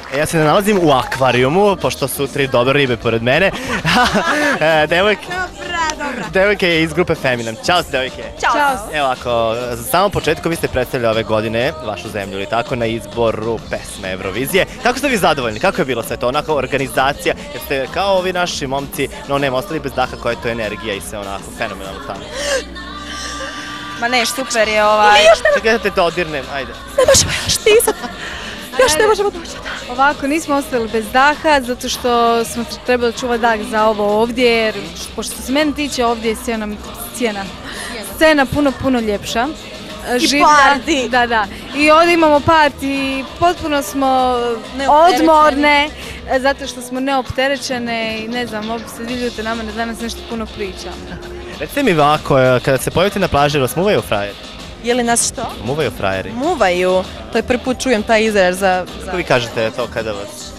Ja se nalazim u akvarijumu, pošto su 3 dobre ribe pored mene. Devojke je iz grupe Feminem. Ćao se, devojke. Ćao. Evo ako, za samom početku vi ste predstavili ove godine vašu zemlju ili tako na izboru pesme Eurovizije. Kako ste vi zadovoljni? Kako je bilo sve to? Onako organizacija, jeste kao ovi naši momci, no nema, ostali bez daha, koja je to energija i sve onako fenomenalno tamo. Ma neš, super je Čekaj da te dodirnem, ajde. Ne možemo još tisat. Još ne možemo doći. Ovako, nismo ostali bez daha, zato što smo trebali čuvati dah za ovo ovdje, jer pošto se meni tiče ovdje je scena puno ljepša. I party. Da. I ovdje imamo party, potpuno smo odmorne, zato što smo neopterećene i ne znam, mogu se vidjeti nama da danas nešto puno pričamo. Recite mi ovako, kada se pojavite na plaži, vas muvaju frajeri? Je li nas što? Muvaju frajeri. Muvaju. To je prvi put čujem taj izraz za... Kako vi kažete to kada vas...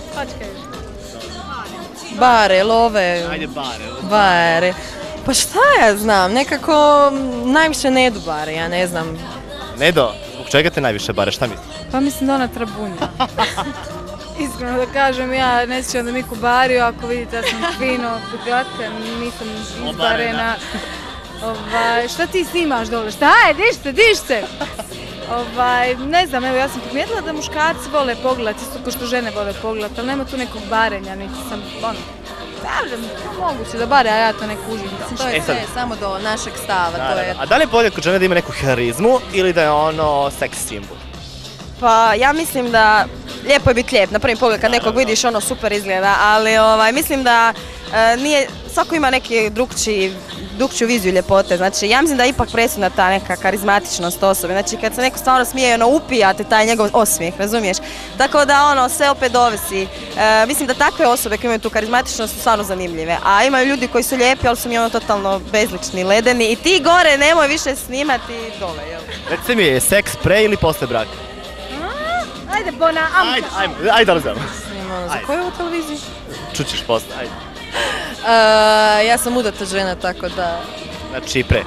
Bare, love. Ajde bare. Bare. Pa šta ja znam, nekako najviše Nedu bare, ja ne znam. Nedo, zbog čega te najviše bare, šta misliš? Pa mislim da ona trabunja. Iskreno da kažem, ja ne sjećam da Miku bario, ako vidite ja sam fino, glatka, nisam izbarena. Šta ti snimaš dole? Šta je? Diš se! Ne znam, evo ja sam primijetila da muškarci vole pogledati, isto kao što žene vole pogledati, ali nema tu nekog barenja, niti sam, moguće da bare, a ja to ne kužim. To je sve samo do našeg stava. A da li je bolje kod žene da ima neku harizmu ili da je ono seks simbol? Pa ja mislim da lijepo je biti lijep, na prvi pogled kad nekog vidiš ono super izgleda, ali mislim da nije, svako ima neki drugčiju viziju ljepote, znači ja mislim da je ipak presudna ta neka karizmatičnost osobe, znači kad se neko stvarno smije, upijate taj njegov osmijeh, razumiješ? Tako da sve opet dovisi, mislim da takve osobe koje imaju tu karizmatičnost su stvarno zanimljive, a imaju ljudi koji su lijepi, ali su mi totalno bezlični, ledeni i ti gore nemoj više snimati dole, jel? Recite mi, je seks pre ili posle braka? Ajde, Bona, Ajde, da razvijamo. Za koju ovu televiziju? Čućeš posle, ajde. Ja sam udata žena, tako da... Znači pre.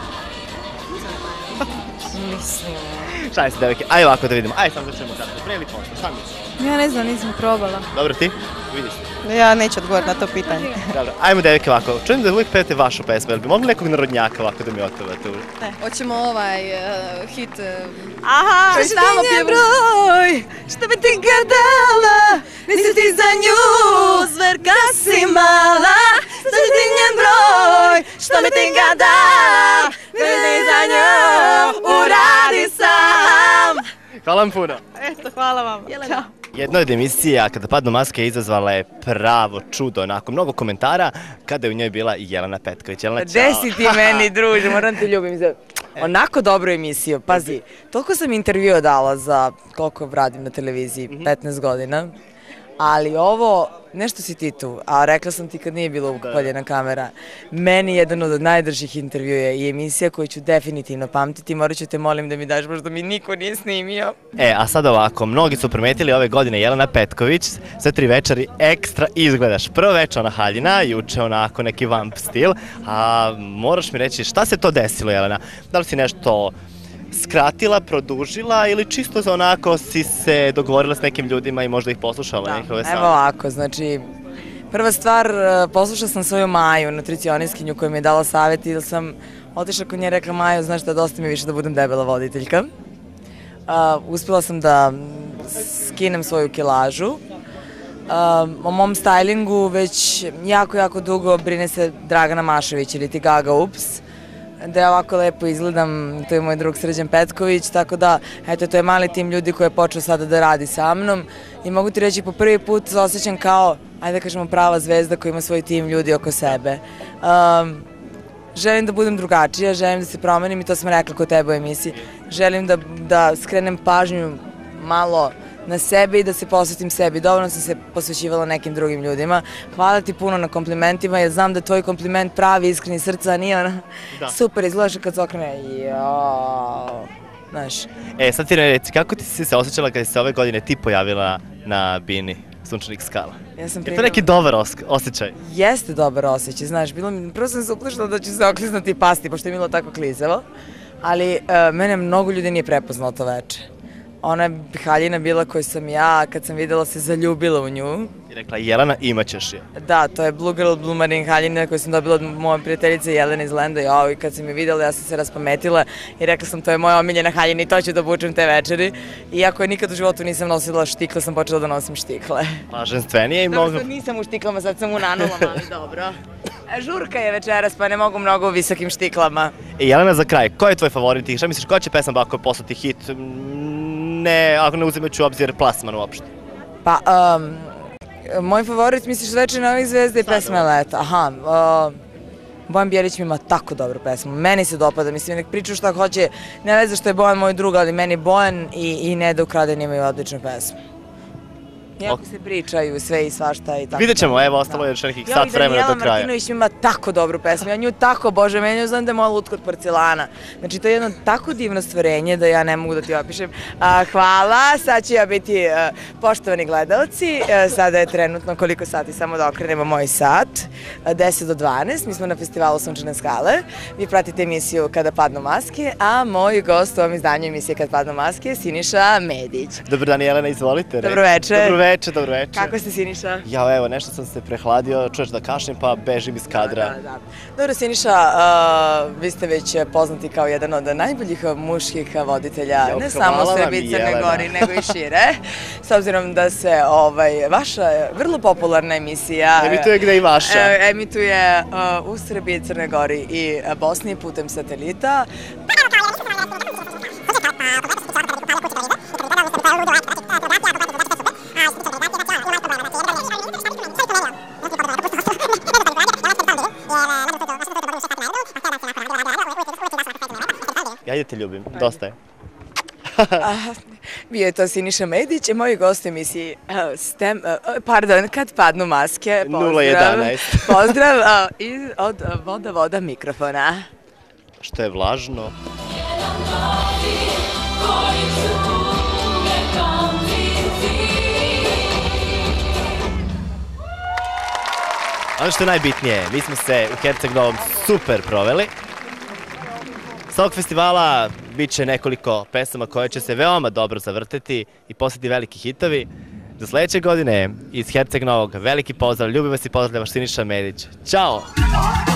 Mislim... Šalim se, devojke, ajde ovako da vidimo. Ajde, samo da čujemo kako, pre ili posle, šta misliš? Ja ne znam, nisam probala. Dobro, ti? Vidiš. Ja neću odgovoriti na to pitanje. Dobro, ajmo devojke ovako, čujem da uvijek pevate vašu pesmu, jel bi mogli nekog narodnjaka ovako da mi otpevate uvijek? Hoćemo hit... Aha, što ću ti broj, što bi ti ga dala, nisi ti za nju, zverka si mala, što ću ti njen broj, što bi ti ga dala, nisi ti za nju, uradi sam. Hvala vam puno. Eto, hvala vam. Ćao. Jedna od emisija Kada padnu maske izazvala je pravo čudo, onako mnogo komentara kada je u njoj bila i Jelena Petković. Jelena, čao. Gde si ti meni, druže, moram te ljubim za onako dobru emisiju. Pazi, toliko sam intervjua dala za koliko radim na televiziji, 15 godina, ali ovo, nešto si ti tu, a rekla sam ti kad nije bilo upaljena kamera, meni jedan od najdržih intervjua i emisija koju ću definitivno pamtiti, morat ću te molim da mi daš, pošto mi niko nije snimio. A sad ovako, mnogi su primetili ove godine Jelena Petković, sve 3 večeri ekstra izgledaš. Prvo večer ona haljina, juče onako neki vamp stil, a moraš mi reći šta se to desilo, Jelena? Da li si nešto skratila, produžila ili čisto za onako si se dogovorila s nekim ljudima i možda ih poslušala njihove same? Evo ovako, znači, prva stvar, poslušala sam svoju Maju, nutricionistkinju koja mi je dala savjet i da sam otišla kod nje i rekla Maju, znaš šta, dosta mi više da budem debela voditeljka. Uspjela sam da skinem svoju kilažu. O mom stylingu već jako dugo brine se Dragana Mašević ili ti Gaga Ups. Da ja ovako lepo izgledam, to je moj drug Srđan Petković, tako da, eto, to je mali tim ljudi koji je počeo sada da radi sa mnom i mogu ti reći, po prvi put se osjećam kao, ajde da kažemo, prava zvezda koja ima svoj tim ljudi oko sebe. Želim da budem drugačija, želim da se promenim i to sam rekla kod tebe u emisiji. Želim da skrenem pažnju malo na sebe i da se posvetim sebi. Dovoljno sam se posvećivala nekim drugim ljudima. Hvala ti puno na komplimentima, jer znam da tvoj kompliment pravi, iskreni srca, a nije ona super izgledaš kad se okrene. Znaš. Sad ti reci, kako ti si se osjećala kada si se ove godine ti pojavila na bini Sunčanih skala? Je to neki dobar osjećaj? Jeste dobar osjećaj, znaš. Prvo sam se uplašila da ću se okliznuti i pasti, pošto je bilo tako klizavo, ali mene mnogo ljudi nije prepoznalo to veče. ona je haljina bila koju sam ja, kad sam videla, se zaljubila u nju. I rekla, Jelena, imaćeš je. Da, to je Blue Girl Blue Marine haljina koju sam dobila od moje prijateljice Jelena iz Lenda. Jao, i kad sam je videla, ja sam se raspametila i rekla sam, to je moja omiljena haljina i to ću da obučem te večeri. Iako je nikad u životu nisam nosila štikle, sam počela da nosim štikle. Blaženstvenije i Dobro, mnogo... sad nisam u štiklama, sad sam u nanulama, ali dobro. Žurka je večeras, pa ne mogu mnogo u visokim štiklama. I Jelena, za kraj, ko je tvoj favorit i šta misliš, koja će pesma Bako postati hit? Ne, ako ne uzimajući u obzir plasman uopšte. Pa, moj favorit, misliš, Večer novih zvezda i pesma Leta. Aha, Bojan Bjelić mi ima tako dobru pesmu, meni se dopada, mislim, nek priču šta hoće, ne veze što je Bojan moj drug, ali meni Bojan i Neda Ukraden imaju odličnu pesmu. Iako se pričaju sve i svašta i tako. Vidjet ćemo, evo, ostalo je još nekih sat vremena do kraja. Martinović ima tako dobru pesmu, ja nju tako obožavam, ja nju znam da je moja lutka od porcelana. Znači, to je jedno tako divno stvorenje da ja ne mogu da ti opišem. Hvala, sad ću ja biti poštovani gledalci, sada je trenutno koliko sati, samo da okrenemo moj sat, 10 do 12, mi smo na festivalu Sunčane skale, vi pratite emisiju Kada padnu maske, a moj gost u ovom izdanju emisije Kad padnu maske je Siniša Medić. Dobar dan, Jelena, izvolite. Dobroveče. Dobroveče. Kako ste, Siniša? Ja, evo, nešto sam se prehladio, čuješ da kašnem pa bežim iz kadra. Da. Dobro, Siniša, vi ste već poznati kao jedan od najboljih muških voditelja, ne samo u Srbiji i Crne Gori, nego i šire. S obzirom da se vaša vrlo popularna emisija Emituje gde i vaša. Emituje u Srbiji, Crne Gori i Bosni putem satelita. Ja te ljubim, dosta je. Bio je to Siniša Medić, moj gost u emisiji Kad padnu maske. 011. Pozdrav od Voda mikrofona. Što je vlažno. Ono što je najbitnije, mi smo se u Herceg Novom super proveli. S ovog festivala bit će nekoliko pesama koje će se veoma dobro zavrteti i postati veliki hitovi. Za sledeće godine iz Herceg Novog veliki pozdrav, ljubim vas i pozdravlja vaš Siniša Medić. Ćao!